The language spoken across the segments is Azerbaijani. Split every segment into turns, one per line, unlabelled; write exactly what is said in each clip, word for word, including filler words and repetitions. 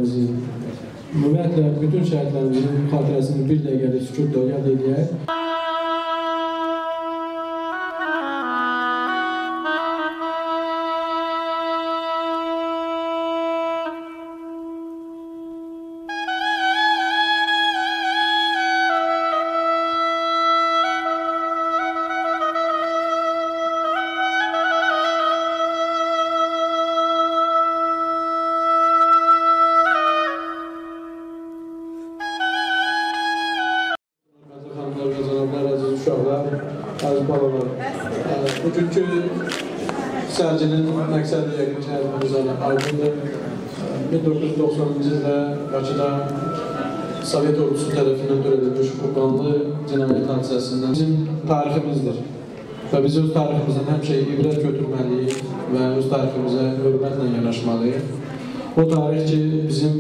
şəhidlərimizi, ümumiyyətlə bütün şəhidlərimizin xatirəsini bir dəqiqəlik sükutla yad edək. Əziz balalar, bugünkü sərginin məqsədi yəqin ki, həzmimizə aydındır. min doqquz yüz doxsanıncı ildə Bakıda Sovet ordusu tərəfindən törədilmiş bu qanlı cinayət hadisəsindən bizim tariximizdir. Və biz öz tariximizdən həmişə ibrət götürməliyik və öz tariximizə hörmətlə yanaşmalıyıq. O tarix ki, bizim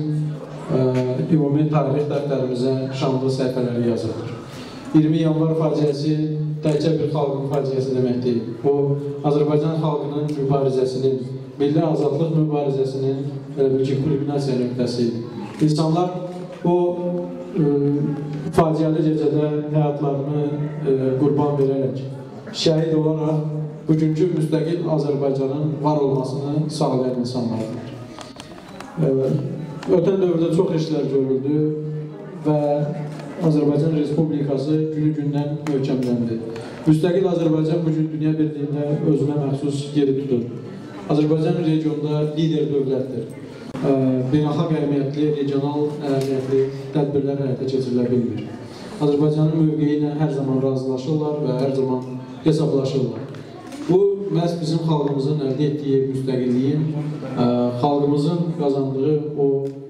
ümumi tarix dəftərimizə şanlı səhifələri yazılır. iyirmi yanvar faciəsi təkcə bir xalqın faciəsi demək deyil. Bu, Azərbaycan xalqının mübarizəsinin, milli azadlıq mübarizəsinin kulminasiya nöqtəsi. İnsanlar o e, faciəli gecədə həyatlarını e, qurban verərək, şəhid olaraq bugünkü müstəqil Azərbaycanın var olmasını sağlayan insanlardır. E, ötən dövrdə çox işlər görüldü və Azərbaycan Respublikası günü-gündən möhkəmləndi. Müstəqil Azərbaycan bugün dünya birliyində özünə məxsus yeri tutur. Azərbaycan regionda lider dövlətdir. Beynəlxalq əhəmiyyətli, regional əhəmiyyətli tədbirlər həyata keçirilə bilmir. Azərbaycanın mövqeyi ilə hər zaman razılaşırlar və hər zaman hesablaşırlar. Bu, məhz bizim xalqımızın əldə etdiyi müstəqilliyin, xalqımızın qazandığı o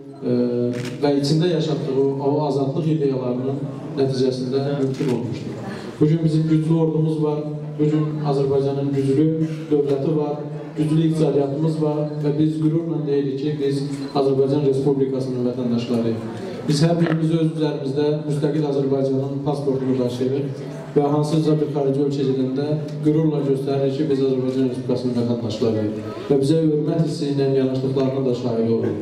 və içində yaşatdığı o azadlıq ideyalarının nəticəsində mümkün olmuşdur. Bugün bizim güclü ordumuz var, bugün Azərbaycanın güclü dövləti var, güclü iqtisadiyyatımız var və biz qürurla deyirik ki, biz Azərbaycan Respublikasının vətəndaşlarıyıq. Biz hər birimiz öz üzərimizdə müstəqil Azərbaycanın pasportunu daşıyırıq və hansıca bir xarici ölkə gedəndə qürurla göstəririk ki, biz Azərbaycan Respublikasının vətəndaşlarıyıq və bizə hörmət hissi ilə yanaşdıqlarına da şahid oluruq.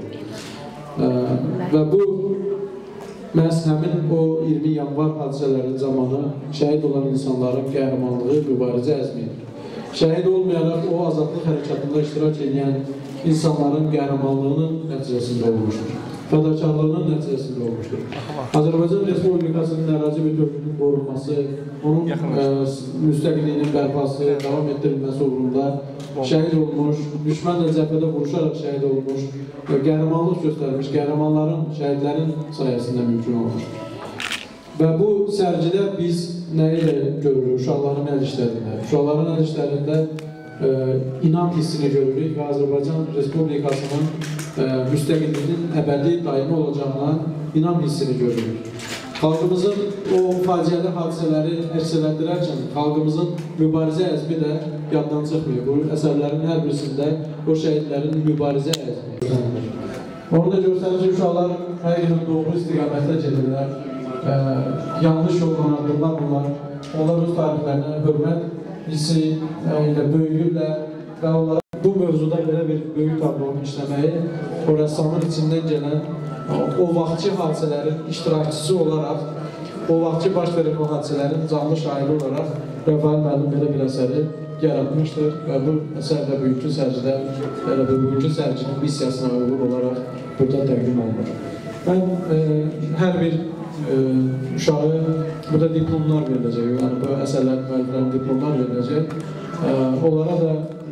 Və bu, məhz həmin o iyirmi yanvar hadisələrinin zamanı şəhid olan insanların qəhrəmanlığı, mübarizə əzmidir. Şəhid olmayaraq o azadlıq hərəkatında iştirak edən insanların qəhrəmanlığının nəticəsində olmuşdur. Fədakarlığının nəticəsində olmuşdur. Azərbaycan Respublikasının ərazi bütövlüyünün qorunması, onun müstəqilliyinin bərpası, davam etdirilməsi uğrunda şəhid olmuş, düşmənlə cəbhədə vuruşaraq şəhid olmuş, qəhrəmanlıq göstərmiş, qəhrəmanların, şəhidlərin sayəsində mümkün olmuşdur. Və bu sərgidə biz nəyi də görürük uşaqların əl işlərində? Uşaqların əl işlərində inam hissini görürük və Azərbaycan Respublikasının müstəqilliyinin əbədi daimi olacağına inam hissini görürük. Xalqımızın o faciəli hadisələri əks etdirərkən xalqımızın mübarizə əzmi də yaddan çıxmıyor. Bu əsərlərin hər birisində o şəhidlərin mübarizə əzmi. Onu da göstərir ki, uşaqlar hər gün doğru istiqamətdə gedirlər, yanlış yoldan addımlar bunlar. Onlar öz tarixlərinə hörmət hissi ilə böyüyürlər və onlara bu mövzuda belə bir böyük tablonu işləməyi o rəssamın içindən gələn o vaxtçı hadisələrin iştirakçısı olaraq, o vaxtçı baş verən o hadisələrin canlı şahidi olaraq Rəfail müəllim belə bir əsəri yaratmışdır və bu əsər də bugünkü sərgidə, bugünkü sərginin missiyasına uyğun olaraq burada təqdim olunur. Mən hər bir uşağı, burada diplomlar veriləcək, yəni bu əsərlərin müəlliflərin diplomlar veriləcək. Onlara da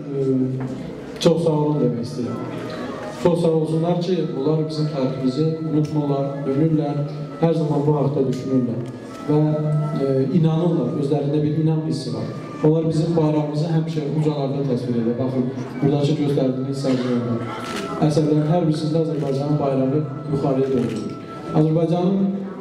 çox sağ olun demək istəyirəm. Çox sağ olsunlar ki, onlar bizim tariximizi unutmurlar, dönürlər, hər zaman bu haqda düşünürlər və inanırlar, özlərində bir inam hissi var. Onlar bizim bayrağımızı həmişə ucalarda təsvir edir. Baxın, buradakı göstərdiyiniz sərgilərdə. Əsərlərin hər birisində Azərbaycanın bayrağı yuxarıya doğrudur. Azərbaycanın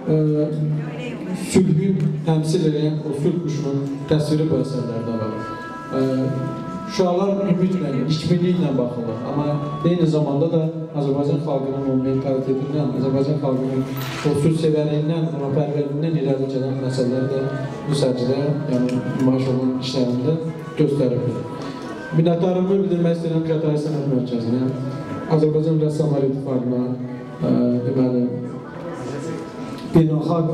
sülhü təmsil edən o sülh quşunun təsviri bu əsərlərdə var. Uşaqlar ümidlə, ikminliklə baxırlar. Amma eyni zamanda da Azərbaycan xalqının o mentalitetindən, Azərbaycan xalqının o sülh sevəriyindən, ona pərvərliyindən irəli gələn məsələləri də bu sərgidə, yəni nümayiş olunan işlərində göstərir. Minnətdarlığımı bildirmək istəyirəm Xətai Sənət Mərkəzinə, Azərbaycan Rəssamlar İttifaqına, deməli, beynəlxalq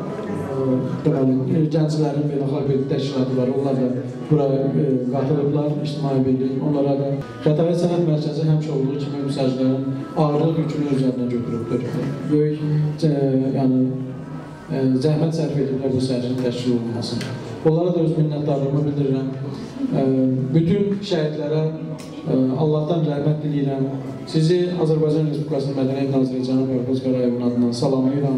gənclərin beynəlxalq birlik təşkilatı var, onlar da bura qatılıblar, ictimai birlik, onlara da Xətai Sənət Mərkəzi həmişə olduğu kimi müsəclərin ağırlıq yükünü özlərinə götürübdür. Böyük, yəni, zəhmət sərf ediblər bu sərginin təşkil olunmasını. Onlara da öz minnətdarlığımı bildirirəm. Bütün şəhidlərə Allahdan rəhmət diləyirəm. Sizi Azərbaycan Respublikasının Mədəniyyət Naziri Cənab Ərkoz Qarayevin adından salamlayıram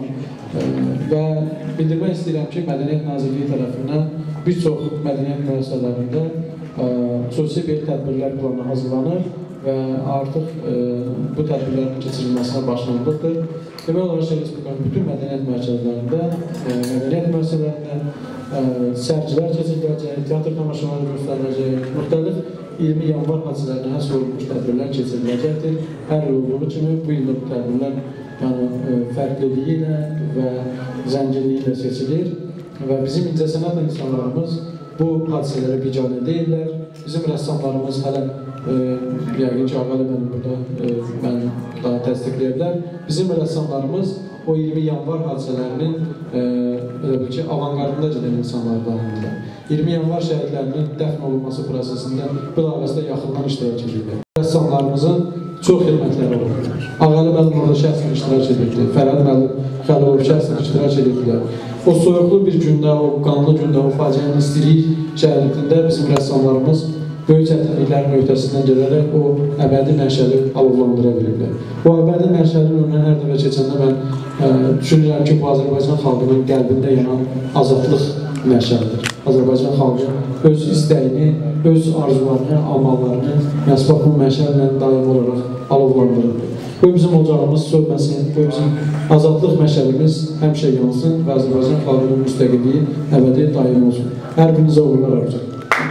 və bildirmək istəyirəm ki, Mədəniyyət Nazirliyi tərəfindən bir çox mədəniyyət müəssisələrində xüsusi bir tədbirlər planı hazırlanır və artıq bu tədbirlərin keçirilməsinə başlanılıqdır. Demək olar ki, Respublikanın bütün mədəniyyət mərkəzlərində, mədəniyyət müəssisələrində sərgilər keçiriləcək, teatr tamaşaları göstəriləcək, müxtəlif iyirmi yanvar hadisələrinə həsr olunmuş tədbirlər keçiriləcəkdir. Hər il olduğu kimi bu ildə bu tədbirlər yəni, fərqliliyi ilə və zənginliyi ilə seçilir və bizim incəsənət insanlarımız bu hadisələrə biganə deyirlər. Bizim rəssamlarımız hələ e, yəqin ki, Ağalı mənim burada e, mən daha təsdiqləyə bilər. Bizim rəssamlarımız o iyirmi yanvar hadisələrinin e, elə bil ki, avangardında gedən insanlardandır. iyirmi yanvar şəhidlərinin dəfn olunması prosesində bilavasitə yaxından iştirak edirlər. Rəssamlarımızın çox xidmətləri olur. Ağalı mənim orada şəxsən iştirak edirdi, Fərhad mənim Xəlilov şəxsən iştirak edirdi. O soyuqlu bir gündə, o qanlı gündə, o faciənin istilik şəhərində bizim rəssamlarımız böyük çətinliklərin öhdəsindən gələrək o əbədi mənşəli alovlandıra bilirlər. Bu əbədi mənşəlin önündən hər dəfə keçəndə mən e, düşünürəm ki, bu Azərbaycan xalqının qəlbində yanan azadlıq mənşəlidir. Azərbaycan xalqı öz istəyini, öz arzularını, amallarını məhz bu mənşəllə daim olaraq alovlandırır. Bu bizim ocağımız sönməsin, bu bizim azadlıq məşəlimiz həmişə yansın və Azərbaycan xalqının müstəqilliyi əbədi daim olsun. Hər birinizə uğurlar arzulayıram.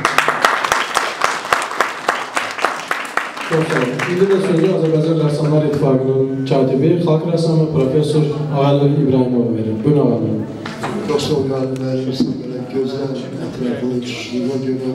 Çox sağ olun. İndi də sözü Azərbaycan Rəssamlar İttifaqının katibi, xalq rəssamı Profesör Ağalı İbrahimova verir. Buyurun Ağalı.
Çox sağ olun, müəllimsin, belə gözəl ətrafını düşdüyünə görə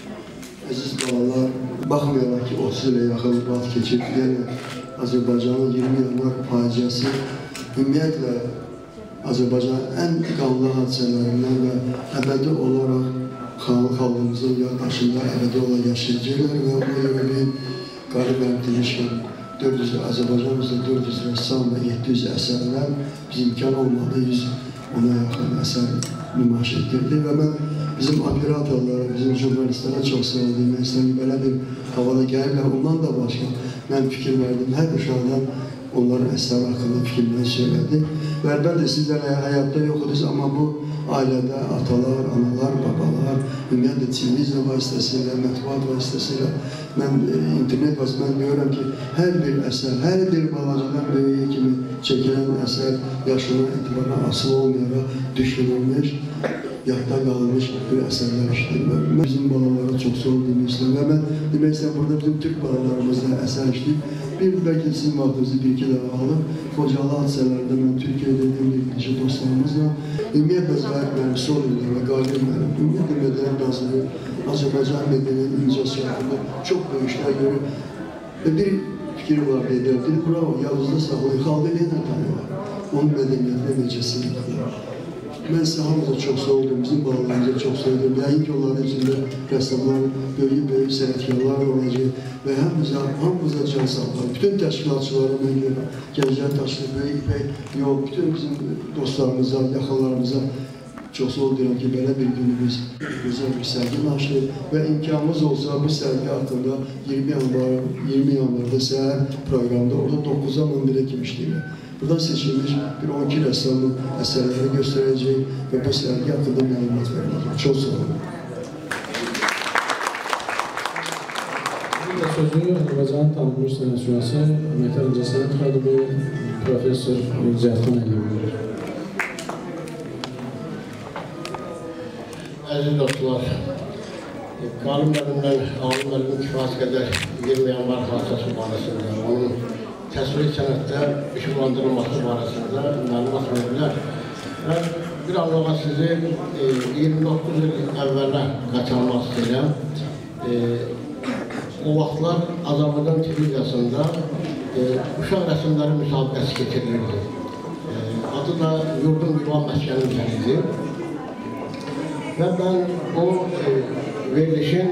əziz balalar, baxmayaraq ki, otuz ilə yaxın vaxt keçib, yəni Azərbaycanın iyirmi yanvar faciəsi ümumiyyətlə Azərbaycanın ən qanlı hadisələrindən və əbədi olaraq xalqımızın yaddaşında əbədi olaraq yaşayacaqlar və ona görə bir qalib ərtmişkən dörd yüz Azərbaycanımızda dörd yüz rəssam və yeddi yüz əsərlər biz imkan olmadı, yüz ona yaxın əsər nümayiş etdirdi və mən bizim operatorlara, bizim jurnalistlərə çox sağ olun demək istəyirəm. Belə bir havada gəliblər, ondan da başqa mən fikir verdim. Hər uşaqdan onların əsərləri haqqında fikirləri söylədi. Və əlbəttə sizlər həyatda yoxudunuz, amma bu ailədə atalar, analar, babalar, ümumiyyətlə televiziya vasitəsilə, mətbuat vasitəsilə, mən internet vasitəsilə mən görürəm ki, hər bir əsər, hər bir balacadan böyüyə kimi çəkilən əsər yaşına etibarına asılı olmayaraq düşünülmüş, yadda qalmış bir əsərlər işləyir. Bizim balalara çox sağ olun demək istəyirəm və mən demək istəyirəm, burada bizim Türk balalarımızda əsər işləyib. Bir bəlkə sizin vaxtınızı bir-iki dəfə alıb, Xocalı hadisələrdə mən Türkiyədə edəm bir neçə dostlarımızla, ümumiyyətlə Zahir mənim, sol illər və Qalib mənim, ümumiyyətlə Mədəniyyət Naziri, Azərbaycan mədəniyyət incəsi haqqında çox böyük işlər görür. Və bir fikir var deyilər, bir bravo, Yavuzda saxlayın, xalqı nə tanıyır? Onun mədəniyyətlə necəsini tanıyır. Mən sizə hamıza çox sağ oldum, bizim balalarımıza çox sağ oldum. Yəqin ki, onların içində rəssamlar, böyük-böyük sənətkarlar olacaq və hamımıza, hamımıza can sağlar. Bütün təşkilatçılara mən görürəm, Gənclər Taşlı, Böyük İpək, yox, bütün bizim dostlarımıza, yaxınlarımıza çox sağ olduram ki, belə bir günü biz gözəl bir sərgi naşırıq və imkanımız olsa bu sərgi haqqında iyirmi yanvarda səhər proqramda, orada doqquzdan on birə kimi işləyir. Buradan seçilmiş bir on iki rəssamın əsərləri göstərəcək və bu sərgi haqqında məlumat veriləcək. Çox sağ olun.
Bu sözü Azərbaycanın tanınmış sənətçısı, Əməkdar İncəsənət xadimi Profesör Ziyatdan Əliyev.
Əziz dostlar, Qalib müəllimdən Ağalı müəllimin kifayət qədər iyirmi yanvar hadisəsi barəsində, onun təsviri sənətdə işıqlandırılması barəsində məlumat verirlər. Və bir anlığa sizi iyirmi doqquz il əvvələ qaçanmaq istəyirəm. O vaxtlar Azərbaycan televiziyasında e, uşaq rəsmləri müsabiqəsi keçirilirdi. E, adı da Yurdum Yuvan Məskəni üzəridir. Və mən o e, verilişin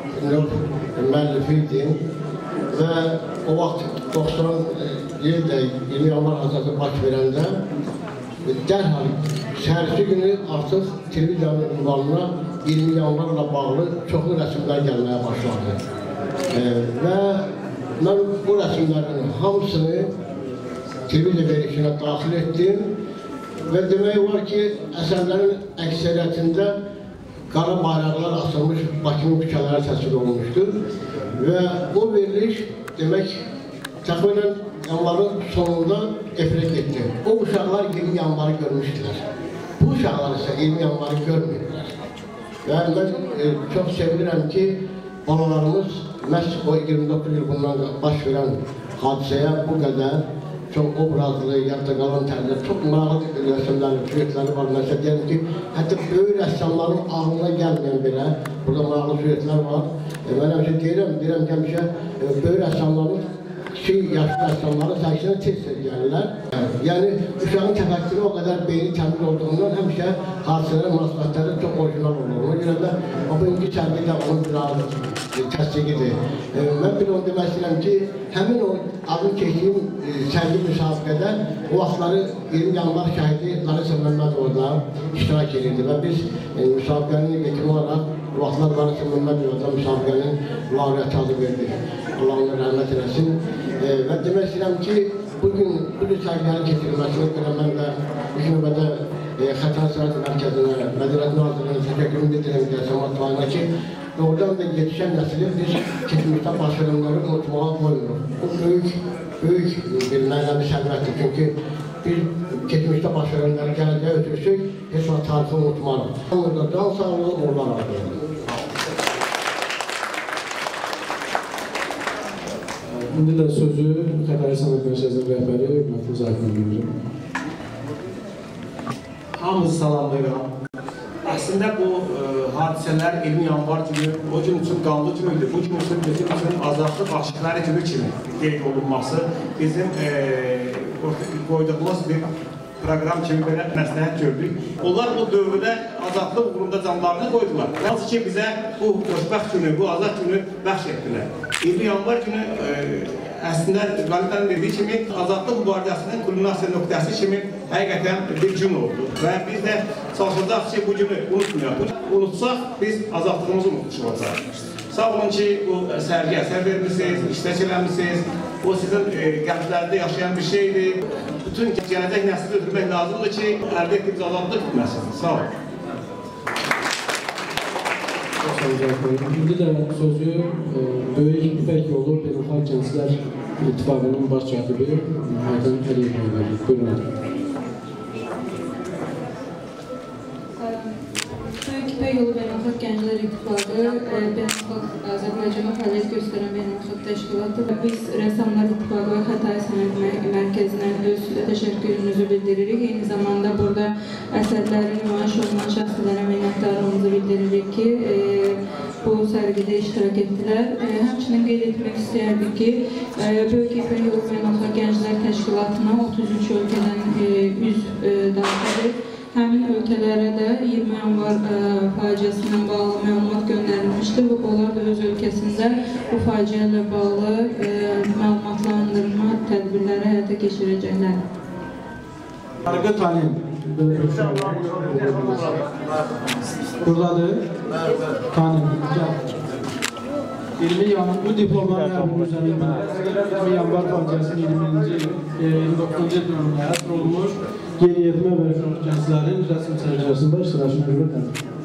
müəllifi idim və o vaxt doxsan ildə iyirmi yanvar hadisəsi baş verəndə dərhal səhərsi günü artıq televiziyanın ünvanına iyirmi yanvarla bağlı çoxlu rəsmlər gəlməyə başladı. E, və mən bu rəsmlərin hamısını televiziya verilişinə daxil etdim və demək var ki, əsərlərin əksəriyyətində qara bayraqlar asılmış Bakının küçələri təsvir olunmuşdur və bu veriliş demək təxminən yanvarın sonunda efirə getdi. O uşaqlar iyirmi yanvarı görmüşdülər. Bu uşaqlar isə iyirmi yanvarı görmürdülər. Və mən e, çox sevinirəm ki, balalarımız məhz o iyirmi doqquz il bundan baş verən hadisəyə bu qədər çox obrazlı, yadda qalan tərlər, çox maraqlı rəsmləri, süjetləri var. Məsələn, deyəm ki, hətta böyük rəssamların ağlına gəlməyən belə, burada maraqlı süjetlər var. E, mən həmişə deyirəm, deyirəm ki, həmişə e, böyük rəssamların, kiçik yaşlı rəssamların səhişinə tez-tez gəlirlər. Yəni, uşağın təfəkkürü o qədər beyni təmiz olduğundan həmişə hadisələr, münasibətləri çox orijinal olur. Ona görə də o bugünkü sərgidə onun bir təsdiqidir. E, mən bir onu demək istəyirəm ki, həmin o adını keçdiyim e, sərgi müsabiqədə o vaxtları iyirmi yanvar şəhidi Larisa Məmmədova da iştirak edirdi və biz e, müsabiqənin yekun olaraq o vaxtlar Larisa Məmmədova da müsabiqənin laureatı adı verdik. Allah ona rəhmət eləsin. E, və demək istəyirəm ki, bugün bu cür sərgilərin keçirilməsinə görə mən də ilk növbədə e, Xətai Sənət Mərkəzinə, Mədəniyyət Nazirliyinə təşəkkürümü bildirirəm ki, Səmat Bayına ki, doğrudan da yetişən nəsili biz keçmişdə baş verənləri unutmağa qoymuruq. Bu böyük, böyük bir mənəvi sərvətdir. Çünki biz keçmişdə baş verənləri gələcəyə ötürsək, heç vaxt tarixi unutmarıq. Burada can sağlığı, uğurlar arzulayırıq.
İndi də sözü Xətai Sənət Mərkəzinin rəhbəri Hörmətli Zahidin verir.
Hamınızı salamlayıram. Əslində bu e, hadisələr iyirmi yanvar günü o gün üçün qanlı günüdür. Bu gün üçün bizim üçün azadlıq aşıqları günü kimi qeyd olunması bizim e, qoyduğumuz bir proqram kimi belə məsləhət gördük. Onlar bu dövrdə azadlıq uğrunda canlarını qoydular. Hansı ki bizə bu xoşbəxt günü, bu azad günü bəxş etdilər. iyirmi yanvar günü e, əslində Qaliblərin dediyi kimi azadlıq mübarizəsinin kulminasiya nöqtəsi kimi həqiqətən bir gün oldu. Və biz də çalışacaq ki, bu günü unutmayaq. Unutsaq, biz azadlığımızı unutmuş olacaq. Sağ olun ki, bu sərgi əsər vermişsiniz, iştirak eləmişsiniz. O sizin e, qəlblərdə yaşayan bir şeydir. Bütün gələcək nəsli ötürmək lazımdır ki, əldə etdiyimiz azadlıq bitməsin. Sağ olun.
İndi də sözü e, Böyük İpək Yolu Beynəlxalq Gənclər İttifaqının baş katibi Aydan Əliyevə verir. Buyurun.
Böyük İpək Yolu Beynəlxalq Gənclər İttifaqı Beynəlxalq Azərbaycana fəaliyyət göstərən beynəlxalq təşkilatdır. Biz Rəssamlar İttifaqı və Xətai Sənət Mərkəzinə öz təşəkkürümüzü bildiririk. Eyni zamanda burada əsərlərin nümayiş olunan şəxslərə minnətdarlığımızı bildiririk ki, bu sərgidə iştirak etdilər. Həmçinin qeyd etmək istəyərdik ki, Böyük İpək Yolu Beynəlxalq Gənclər Təşkilatına otuz üç ölkədən üzv daxildir. Həmin ölkələrə də iyirmi yanvar faciəsindən bağlı məlumat göndərilmişdir və onlar da öz ölkəsində bu faciə ilə bağlı məlumatlandırma tədbirləri həyata keçirəcəklər.
Arqa tanıyın. Buradadır. Tanıyın. iyirmi yanvar bu diplomların həmin üzərində iyirmi yanvar faciəsinin iyirmi doqquzuncu il dönümünə həsr olunmuş yeniyetmə və uşaq gənclərin rəsm sərgilərində iştirakını görürlər.